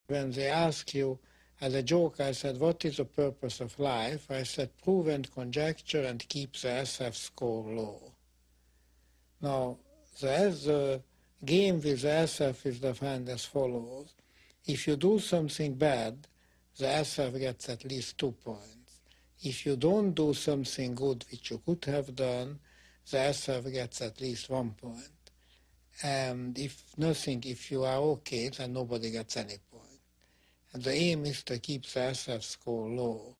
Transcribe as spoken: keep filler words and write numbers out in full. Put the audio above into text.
When they ask you, as a joke, I said, what is the purpose of life? I said, prove and conjecture and keep the S F score low. Now, the, the game with the S F is defined as follows. If you do something bad, the S F gets at least two points. If you don't do something good which you could have done, the S F gets at least one point. And if nothing, if you are okay, then nobody gets any point. And the aim is to keep the S F score low.